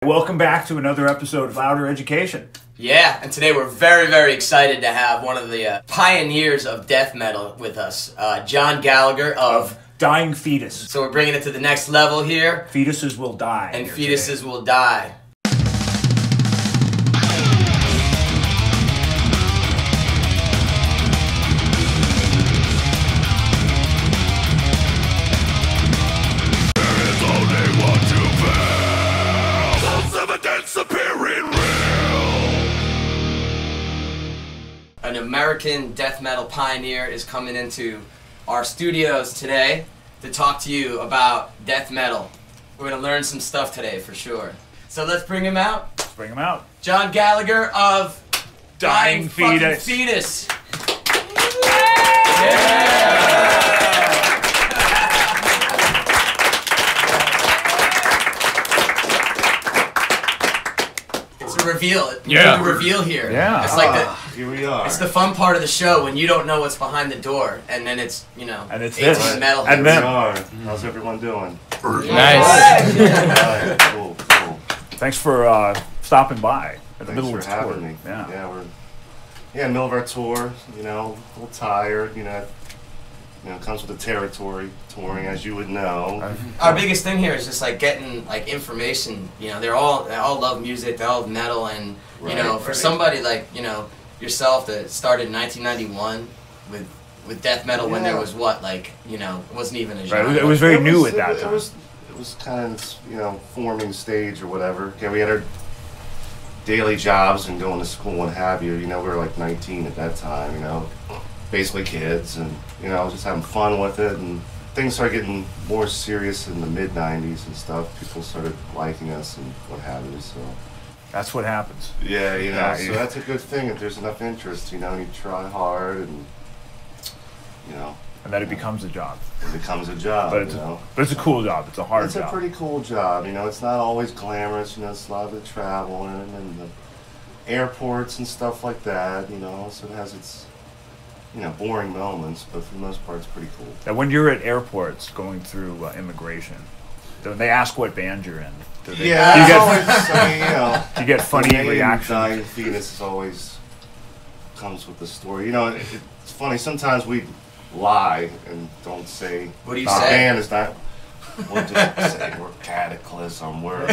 Welcome back to another episode of Louder Education. Yeah, and today we're very, very excited to have one of the pioneers of death metal with us, John Gallagher of Dying Fetus. So we're bringing it to the next level here. Fetuses will die. And fetuses today will die. An American death metal pioneer is coming into our studios today to talk to you about death metal. We're going to learn some stuff today for sure. So let's bring him out. Let's bring him out. John Gallagher of Dying Fetus. Fetus. Reveal. Yeah. The reveal here. Yeah. It's like here we are. It's the fun part of the show when you don't know what's behind the door, and then it's and it's this metal. And then how's everyone doing? Nice. Right. Cool. Thanks for stopping by at the Thanks middle of for the tour. having me. Yeah. We're in the middle of our tour. A little tired. It comes with the territory, touring, as you would know. Our biggest thing here is just like getting like information. They all love music, they all love metal, and for somebody like yourself that started in 1991 with death metal when there was it wasn't even a genre. Right. It was very new at that time. It was kind of forming stage or whatever. Okay, we had our daily jobs and going to school and what have you. We were like 19 at that time. Basically kids, and just having fun with it, and things started getting more serious in the mid-90s and stuff. People started liking us and what have you, so that's what happens. Yeah, so that's a good thing if there's enough interest. You try hard, and and then it becomes a job. It becomes a job. But it's a cool job. It's a hard job. It's a pretty cool job. It's not always glamorous. It's a lot of the travel and the airports and stuff like that. So it has its boring moments, but for the most part, it's pretty cool. And when you're at airports going through immigration, they ask what band you're in. Do you get funny reactions? Dying Fetus always comes with the story. It's funny. Sometimes we lie and don't say. What do you say? The band is not. We'll just say we're Cataclysm. We're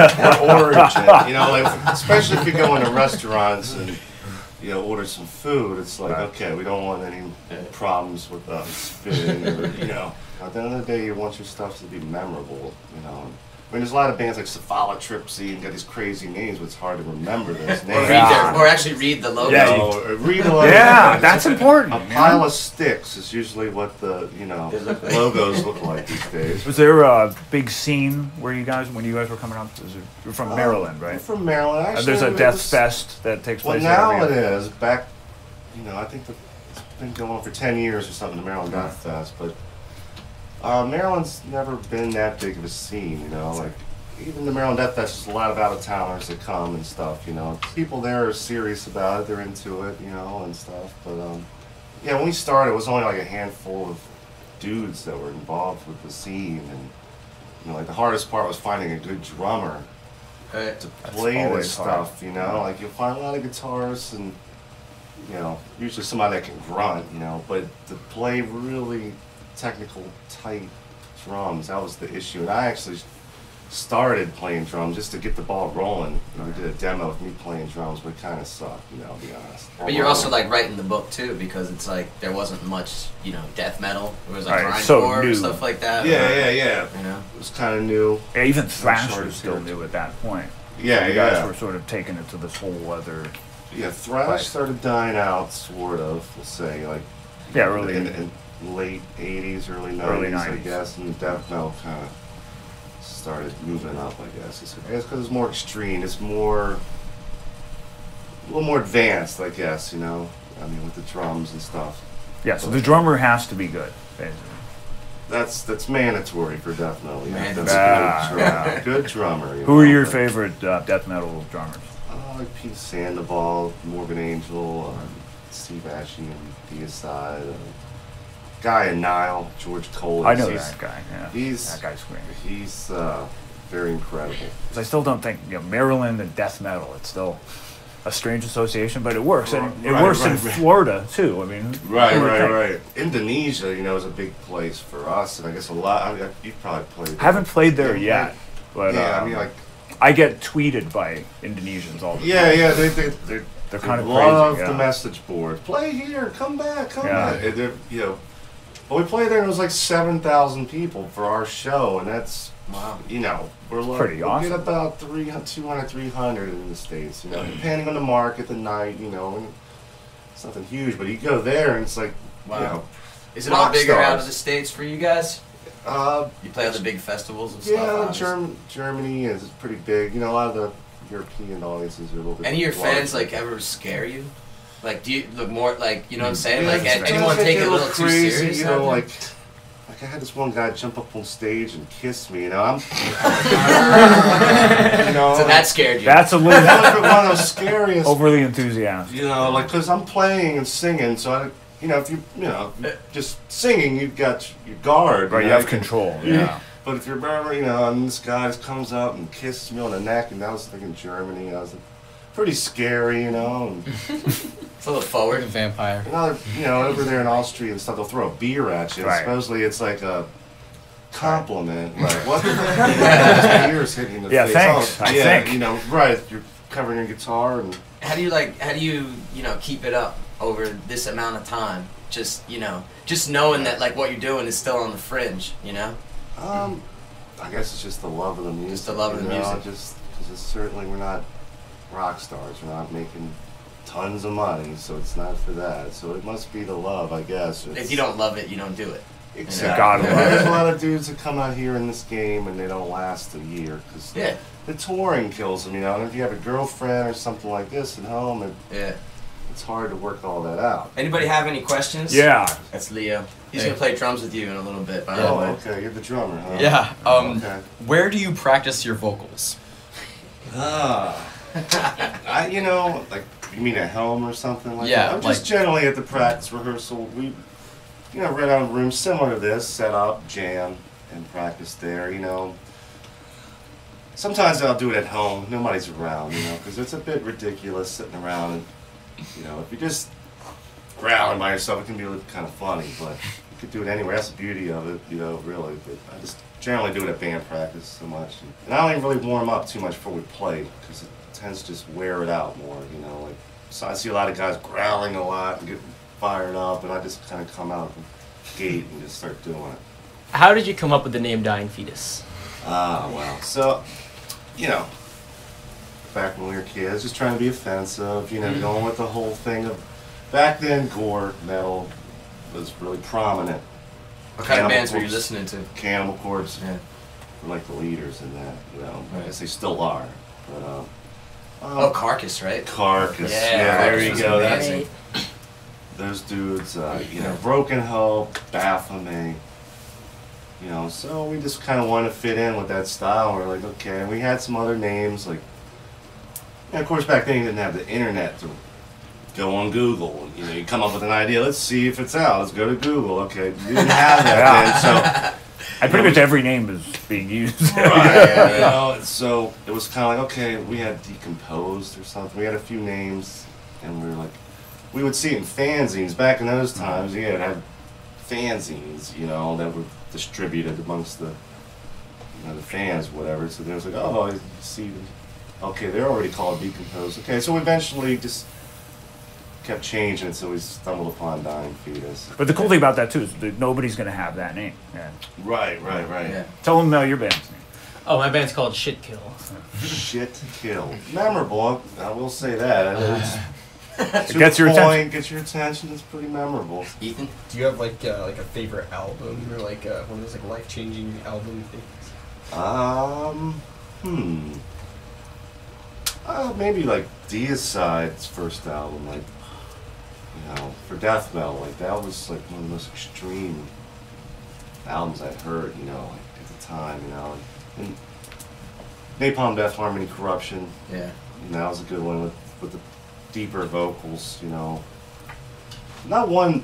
Urchin. Especially if you go into restaurants and order some food, it's like, okay, we don't want any problems with spitting, At the end of the day, you want your stuff to be memorable, there's a lot of bands like Cephalotripsy and got these crazy names, but it's hard to remember those names. Or actually read the logo. Yeah, read the logo. Yeah, that's important. A pile of sticks is usually what the, logos look like these days. Was there a big scene where when you guys were coming up? You're from Maryland, right? I'm from Maryland. Actually, there's a death fest that takes place. Well, now it is. Back, I think it's been going on for 10 years or something, the Maryland Death Fest, but Maryland's never been that big of a scene, even the Maryland Death Fest, there's a lot of out-of-towners that come and stuff, People there are serious about it, they're into it, and stuff, but, when we started, it was only like a handful of dudes that were involved with the scene, and, the hardest part was finding a good drummer to play this stuff, you'll find a lot of guitarists and, usually somebody that can grunt, but to play really technical, tight drums, that was the issue. And I actually started playing drums just to get the ball rolling. We did a demo of me playing drums, but it kind of sucked, to be honest. But you're also writing the book too, because it's like there wasn't much, death metal. It was like grindcore and stuff like that. Yeah. It was kind of new. Yeah, even thrash was still new at that point. Yeah, you guys were sort of taking it to this whole other. Yeah, thrash started dying out, sort of. We'll say early in late 80s, early 90s, I guess, and death metal kind of started moving up, I guess. It's because it's more extreme. It's a little more advanced, I guess, with the drums and stuff. Yeah, so the drummer has to be good, basically. That's mandatory for death metal. That's a good drummer. Who are your favorite death metal drummers? Like Pete Sandoval, Morbid Angel, Steve Ashe and Deicide. Guy in Nile, George Cole. I know that guy. Yeah, He's that guy's great. He's very incredible. Because I still don't think, Maryland and death metal, it's still a strange association, but it works. And it works in Florida, too. I mean... Right. Indonesia, is a big place for us, and I guess a lot... you've probably played... I haven't played there yet, but... Yeah, I get tweeted by Indonesians all the time. Yeah, they're kind of love crazy. The message board. Play here, come back. And but we played there and it was like 7,000 people for our show, and that's we're like, pretty awesome. We get about 200, 300 in the States, depending on the market, the night, and it's nothing huge, but you go there and it's like, Is it all bigger out of the States for you guys? You play at the big festivals and stuff? Yeah, Germany is pretty big. A lot of the European audiences are a little bit... Any of your fans, ever scare you? Do you look more, you know what I'm saying? Anyone take it a little too serious? I had this one guy jump up on stage and kiss me, I'm... So that scared you? That's a little... That was one of those scariest... Overly enthusiastic. Because I'm playing and singing, so if you just singing, you've got your guard. Right, you have control, But if you're, and this guy just comes up and kisses me on the neck, and I was thinking Germany, I was pretty scary, And, it's a little forward. Vampire. Over there in Austria and stuff, they'll throw a beer at you. And supposedly it's like a compliment. Like, what the heck? Beer's hitting in the face. Thanks. I think. You're covering your guitar and... How do you keep it up over this amount of time? Just knowing that what you're doing is still on the fringe, I guess it's just the love of the music. Just the love of the music. Just because certainly we're not rock stars. We're not making tons of money, so it's not for that. So it must be the love, I guess. If you don't love it, you don't do it. Exactly. There's a lot of dudes that come out here in this game and they don't last a year because the touring kills them, And if you have a girlfriend or something like this at home, it's hard to work all that out. Anybody have any questions? Yeah. That's Leo. He's going to play drums with you in a little bit, by the way. Okay. You're the drummer, huh? Yeah. Okay. Where do you practice your vocals? You mean at home or something like that? Yeah. I'm just generally at the practice rehearsal. We, rent out a room similar to this, set up, jam, and practice there, Sometimes I'll do it at home. Nobody's around, because it's a bit ridiculous sitting around and, if you're just growling by yourself, it can be kind of funny, but you could do it anywhere. That's the beauty of it, really. But I just generally do it at band practice so much. And I don't even really warm up too much before we play, because it tends to just wear it out more, So I see a lot of guys growling a lot and getting fired up, and I just kind of come out of the gate and just start doing it. How did you come up with the name Dying Fetus? So, back when we were kids, just trying to be offensive, going with the whole thing of... Back then, gore metal was really prominent. What kind of bands were you listening to? Cannibal Corpse were like the leaders in that, I guess they still are. But, Carcass, right? Carcass, Carcass, there you go. Amazing. Those dudes, Broken Hope, Baphomet. So we just kind of wanted to fit in with that style. We're like, okay, and we had some other names, and of course back then you didn't have the internet to go on Google. You come up with an idea, let's see if it's out, let's go to Google. Okay, you didn't have that then, so... Pretty much every name is being used. So it was kind of like, okay, we had Decomposed or something. We had a few names, and we were like, we would see it in fanzines. Back in those times, it had fanzines, that were distributed amongst the the fans, whatever. So there was like, oh, I see, okay, they're already called Decomposed. Okay, so eventually just kept changing it, so we stumbled upon Dying Fetus. But the cool thing about that too is that nobody's going to have that name. Right. Yeah. Tell them your band's name. Oh, my band's called Shit Kill. Shit Kill. Memorable, I will say that. It gets your attention. Gets your attention. It's pretty memorable. Ethan, do you have like a favorite album or one of those life-changing album things? Maybe Deicide's first album, for death metal, that was one of the most extreme albums I'd heard, at the time, and Napalm Death, Harmony, Corruption. Yeah. That was a good one with the deeper vocals, Not one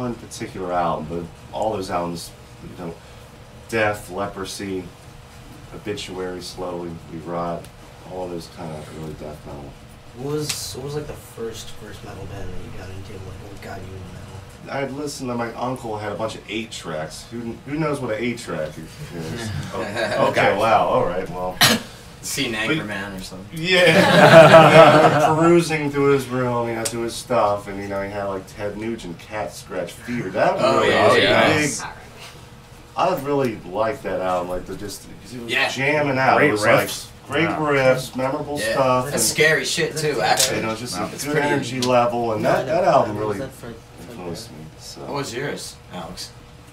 particular album, but all those albums, Death, Leprosy, Obituary, Slowly, We Rot, all those kind of early death metal. What was like the first metal band that you got into? Like what got you into metal? I'd listened to my uncle had a bunch of 8-tracks. Who knows what an 8-track is? Oh, okay, wow, all right, well. Seen Anchorman or something. Yeah. Perusing through his room, through his stuff, and he had like Ted Nugent, Cat Scratch Fever. That was big. I really liked that album, like it was jamming out. Great it was riffs. like great riffs, memorable stuff. That's scary shit too, actually. Just a good energy level, and that album really influenced me. So. What was yours, Alex?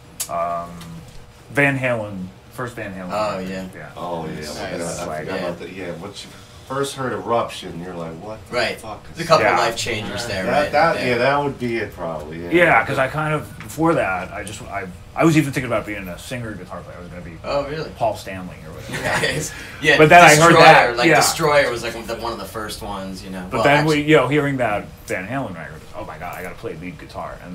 Van Halen. First Van Halen. Oh yeah. Oh yeah. I forgot about that. Yeah, once you first heard Eruption, you're like, what the fuck? There's a couple life changers there, right? That would be it probably. Yeah, because I kind of before that, I was even thinking about being a singer guitar player. I was going to be really? Paul Stanley or whatever. Yeah, but then I heard that Destroyer was like one of the first ones, But then hearing that Van Halen record, oh my god, I got to play lead guitar, and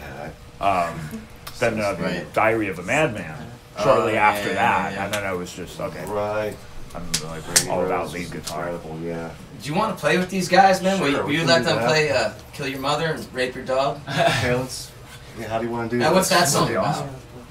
then Diary of a Madman. Shortly after that, and then I was just okay. Right. I'm like all about lead guitar. Yeah. Do you want to play with these guys, man? Sure, will you let them play "Kill Your Mother" and "Rape Your Dog"? Okay, how do you want to do that? What's that song about?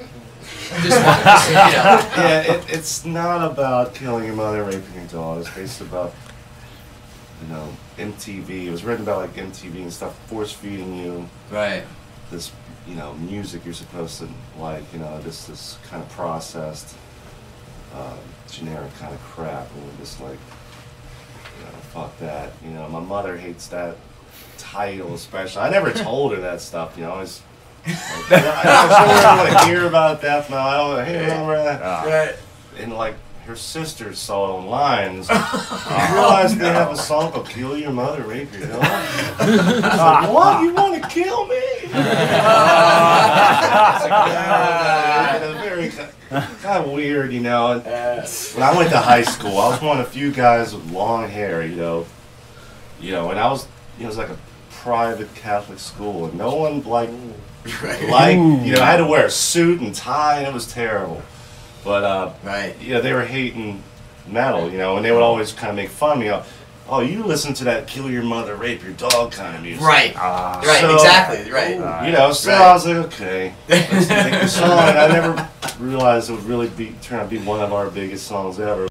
It's not about killing your mother, raping your dog. It's basically about MTV. It was written about like MTV and stuff, force feeding you. Right. This. Music you're supposed to like, this kind of processed, generic kind of crap, and we're just like, fuck that. My mother hates that title especially. I never told her that stuff, I was like, I don't want to hear about death now. I don't want to hear about that. And like, her sister saw it online and I realized they have a song called "Kill Your Mother, Rape Your Dog." I was like, what? You want to kill me? Very kind of weird, And when I went to high school, I was one of the few guys with long hair, and I was, it was like a private Catholic school, and no one I had to wear a suit and tie, and it was terrible. But they were hating metal, and they would always kind of make fun of me. Oh, you listen to that "Kill Your Mother, Rape Your Dog" kind of music. Right. Exactly. Right. So I was like, okay, let's make the song. And I never realized it would really turn out to be one of our biggest songs ever.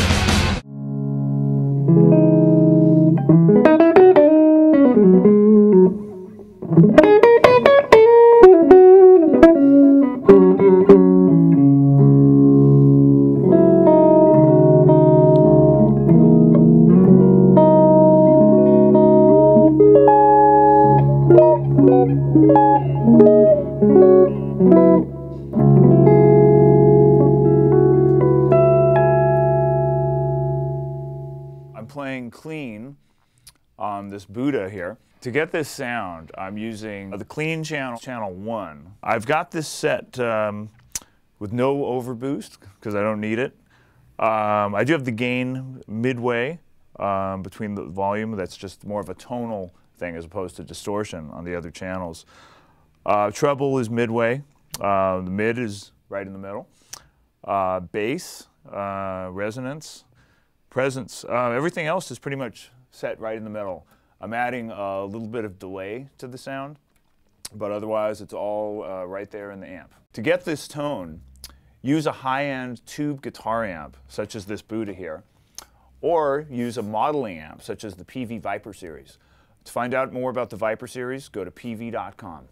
Playing clean on this Buddha here. To get this sound, I'm using the clean channel 1. I've got this set with no overboost because I don't need it. I do have the gain midway between the volume. That's just more of a tonal thing as opposed to distortion on the other channels. Treble is midway. The mid is right in the middle. Bass, resonance, presence, everything else is pretty much set right in the middle. I'm adding a little bit of delay to the sound, but otherwise it's all right there in the amp. To get this tone, use a high-end tube guitar amp, such as this Buddha here, or use a modeling amp, such as the PV Viper series. To find out more about the Viper series, go to pv.com.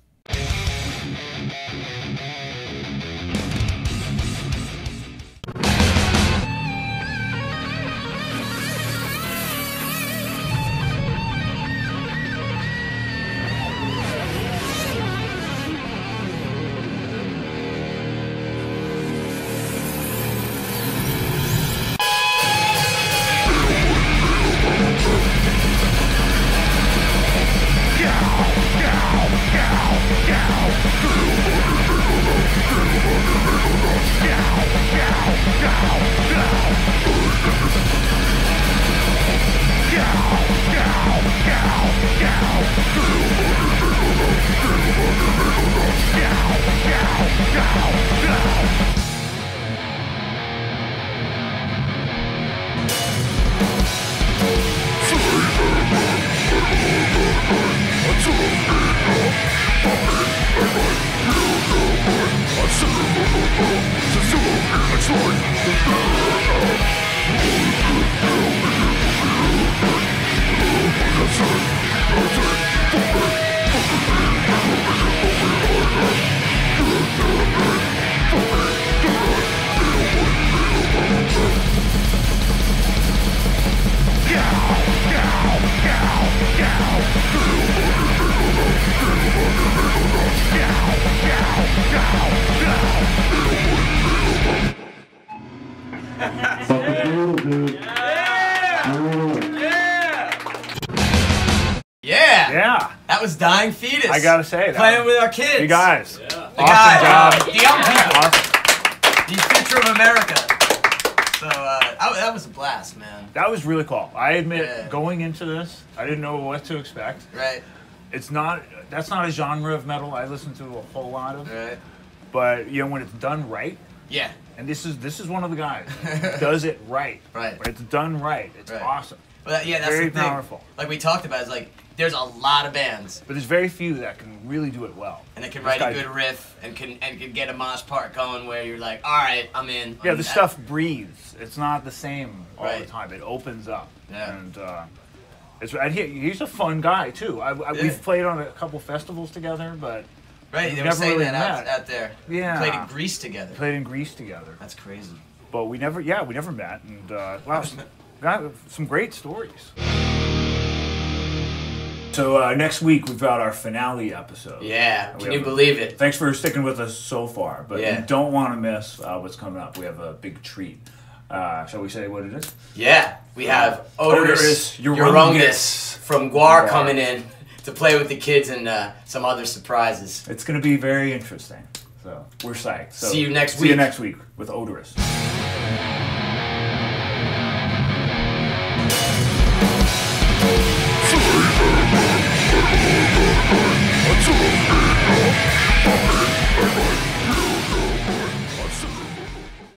Yeah. That was Dying Fetus. I gotta say, playing with our kids. You guys. The Awesome guys, job. the young people, Awesome. the future of America. So that was a blast, man. That was really cool. I admit, Yeah. going into this, I didn't know what to expect. Right. That's not a genre of metal I listen to a whole lot of. Right. But you know, when it's done right, Yeah. and this is one of the guys who does it right. Right. When it's done right, it's Right. awesome. But yeah, that's Very the thing. powerful. Like we talked about, it's like there's a lot of bands, But there's very few that can really do it well. and they can This write a guy- good riff and can get a mosh part going where you're like, all right, I'm in. Yeah, I'm the that. stuff breathes. It's not the same all the Right. time. It opens up. Yeah. And he's a fun guy too. Yeah. We've played on a couple festivals together, but Right, we've they were never saying really that met. out there. Yeah. Played in Greece together. played in Greece together. That's crazy. But we never met. And wow, got some great stories. So next week we've got our finale episode. Yeah, We can you have- believe it? Thanks for sticking with us so far, but Yeah. you don't want to miss what's coming up. We have a big treat. Shall we say what it is? Yeah, we have Odorous Urungus Urungus from GWAR GWAR. coming in to play with the kids and some other surprises. It's going to be very interesting. So we're psyched. So See you next See you week. next week with Odorous.